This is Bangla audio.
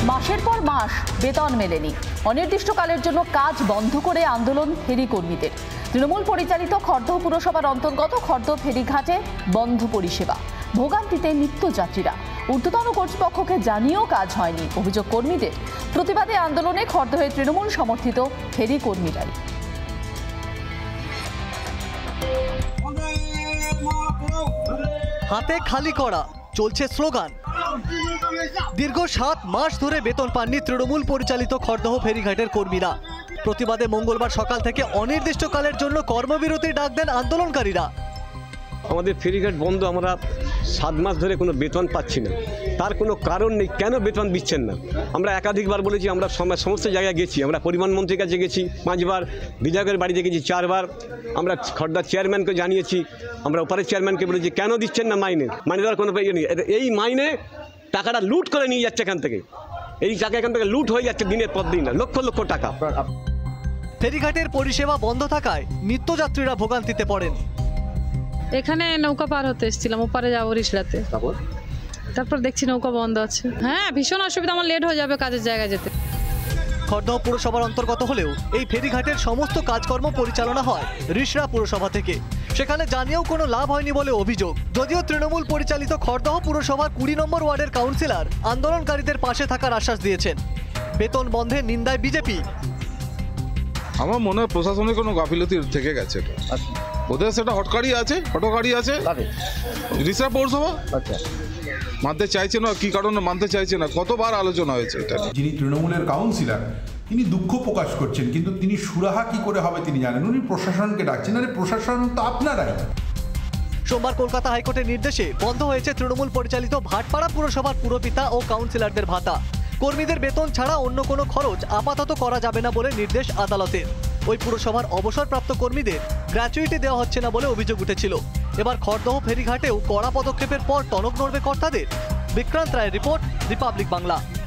মাসের পর মাস বেতন মেলেনি। অনির্দিষ্টকালের জন্য কাজ বন্ধ করে আন্দোলন ফেরি কর্মীদের। তৃণমূল পরিচালিত খড়দহ পুরসভার অন্তর্গত খড়দহ ফেরিঘাটে বন্ধ পরিষেবা। ভোগান্তিতে নিত্যযাত্রীরা। ঊর্ধ্বতন কর্তৃপক্ষকে জানিয়েও কাজ হয়নি। অভিযোগ কর্মীদের। প্রতিবাদে আন্দোলনে খড়দহে তৃণমূল সমর্থিত ফেরি কর্মীরাই। হাতে খালি করা, চলছে স্লোগান। দীর্ঘ 7 মাস ধরে বেতন পাননি তৃণমূল পরিচালিত খড়দহ ফেরিঘাটের কর্মীরা। প্রতিবাদে মঙ্গলবার সকাল থেকে অনির্দিষ্টকালের জন্য কর্মবিরতির ডাক দেন আন্দোলনকারীরা। আমাদের ফেরিঘাট বন্ধ, আমরা 7 মাস ধরে কোনো বেতন পাচ্ছি না। তার কোনো কারণ নেই, কেন বেতন দিচ্ছেন না? আমরা একাধিকবার বলেছি, আমরা সমস্ত জায়গায় গেছি। আমরা পরিবহন মন্ত্রীর কাছে গেছি 5 বার, বিধায়কের বাড়িতে গেছি 4 বার, আমরা খড়দার চেয়ারম্যানকে জানিয়েছি, আমরা ওপারের চেয়ারম্যানকে বলেছি কেন দিচ্ছেন না মাইনে দেওয়ার কোনো ইয়ে নেই। এই মাইনে টাকাটা লুট করে নিয়ে যাচ্ছে এখান থেকে। এই টাকা এখান থেকে লুট হয়ে যাচ্ছে দিনের পর দিন, লক্ষ লক্ষ টাকা। ফেরিঘাটের পরিষেবা বন্ধ থাকায় নিত্যযাত্রীরা ভোগান্তিতে পড়েন। এখানে নৌকা পার হতে এসেছিলাম, ওপারে যাবো রিসড়াতে। তারপর দেখছি নৌকা বন্ধ আছে। হ্যাঁ, ভীষণ অসুবিধা, আমার লেট হয়ে যাবে কাজের জায়গায় যেতে। খড়দহ পুরসভার অন্তর্গত হলেও এই ফেরিঘাটের সমস্ত কাজকর্ম পরিচালনা হয় রিষড়া পুরসভা থেকে। সেখানে জানিয়েও কোনো লাভ হয়নি বলে অভিযোগ। যদিও তৃণমূল পরিচালিত খড়দহ পুরসভার 20 নম্বর ওয়ার্ডের কাউন্সিলর আন্দোলনকারীদের পাশে থাকার আশ্বাস দিয়েছেন। বেতন বন্ধের নিন্দায় বিজেপি। আমার মনে হয় প্রশাসনের কোনো গাফিলতি থেকে গেছে। ওদের সেটা হটকারি আছে রিষড়া পৌরসভা মানতে চাইছে না। কি কারণে মানতে চাইছে না? কতবার আলোচনা হয়েছে এটা। যিনি তৃণমূলের কাউন্সিলর তিনি দুঃখ প্রকাশ করছেন, কিন্তু তিনি সুরাহা কি করে হবে তিনি জানেন। উনি প্রশাসনকে ডাকছেন, আরে প্রশাসন তো আপনারাই। সোমবার কলকাতা হাইকোর্টের নির্দেশে বন্ধ হয়েছে তৃণমূল পরিচালিত ভাটপাড়া পুরসভার পুরপিতা ও কাউন্সিলরদের ভাতা। কর্মীদের বেতন ছাড়া অন্য কোনো খরচ আপাতত করা যাবে না বলে নির্দেশ আদালতের। ওই পুরসভার অবসরপ্রাপ্ত কর্মীদের গ্র্যাচুইটি দেওয়া হচ্ছে না বলে অভিযোগ উঠেছিল। এবার খড়দহ ফেরিঘাটেও কড়া পদক্ষেপের পর টনক নড়বে কর্তাদের। বিক্রান্ত রায়ের রিপোর্ট, রিপাবলিক বাংলা।